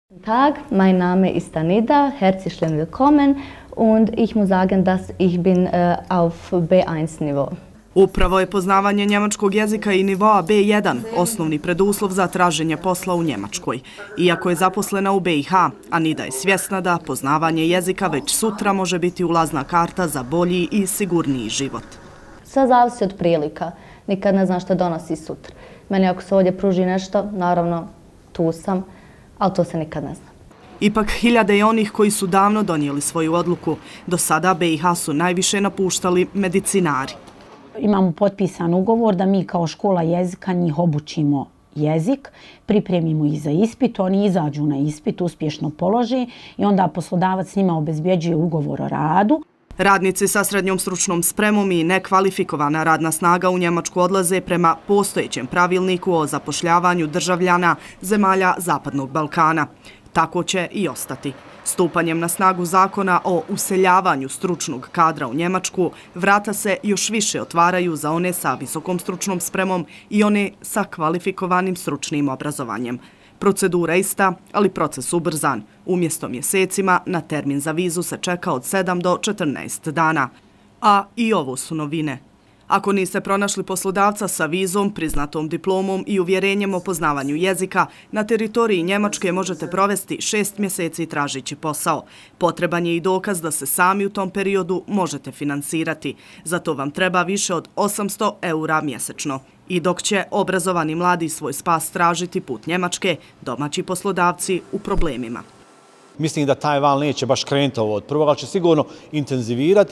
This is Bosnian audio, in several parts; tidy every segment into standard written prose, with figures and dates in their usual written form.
Tag, mein Name ist Anida, herzlich willkommen und ich muss sagen, dass ich bin auf B1-Niveau. Upravo je poznavanje njemačkog jezika i nivoa B1 osnovni preduslov za traženje posla u Njemačkoj. Iako je zaposlena u BiH, Anida je svjesna da poznavanje jezika već sutra može biti ulazna karta za bolji i sigurniji život. Sve zavisi od prilika. Nikad ne znam što donosi sutra. Meni ako se ovdje pruži nešto, naravno tu sam, ali to se nikad ne zna. Ipak hiljade je onih koji su davno donijeli svoju odluku. Do sada BiH su najviše napuštali medicinari. Imamo potpisan ugovor da mi kao škola jezika njih obučimo jezik, pripremimo ih za ispit, oni izađu na ispit, uspješno položi i onda poslodavac njima obezbjeđuje ugovor o radu. Radnici sa srednjom stručnom spremom i nekvalifikovana radna snaga u Njemačku odlaze prema postojećem pravilniku o zapošljavanju državljana zemalja Zapadnog Balkana. Tako će i ostati. Stupanjem na snagu zakona o useljavanju stručnog kadra u Njemačku, vrata se još više otvaraju za one sa visokom stručnom spremom i one sa kvalifikovanim stručnim obrazovanjem. Procedura ista, ali proces ubrzan. Umjesto mjesecima, na termin za vizu se čeka od 7 do 14 dana. A i ovo su novine. Ako niste pronašli poslodavca sa vizom, priznatom diplomom i uvjerenjem o poznavanju jezika, na teritoriji Njemačke možete provesti 6 mjeseci tražići posao. Potreban je i dokaz da se sami u tom periodu možete finansirati. Za to vam treba više od 800 € mjesečno. I dok će obrazovani mladi svoj spas tražiti put Njemačke, domaći poslodavci u problemima. Mislim da taj val neće baš krenuti od prvo, ali će sigurno intenzivirati.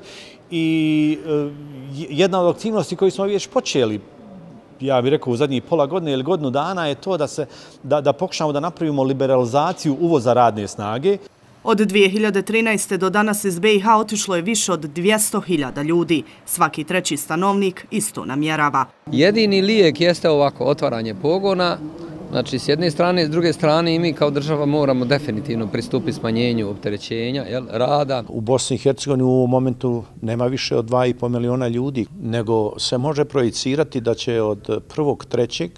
I jedna od aktivnosti koju smo već počeli, ja bih rekao u zadnjih pola godine ili godinu dana, je to da pokušamo da napravimo liberalizaciju uvoza radne snage. Od 2013. do danas iz BiH otišlo je više od 200.000 ljudi. Svaki treći stanovnik isto namjerava. Jedini lijek jeste ovako otvaranje pogona. Znači, s jedne strane, s druge strane i mi kao država moramo definitivno pristupiti smanjenju opterećenja rada. U Bosni i Hercegovini u ovom momentu nema više od 2,5 miliona ljudi, nego se može projicirati da će od 1.3.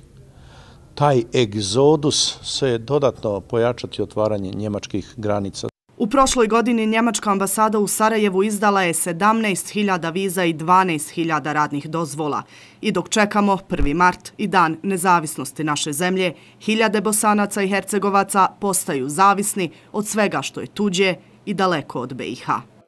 taj egzodus se dodatno pojačati otvaranje njemačkih granica. U prošloj godini Njemačka ambasada u Sarajevu izdala je 17.000 viza i 12.000 radnih dozvola. I dok čekamo 1. mart i dan nezavisnosti naše zemlje, hiljade Bosanaca i Hercegovaca postaju zavisni od svega što je tuđe i daleko od BiH.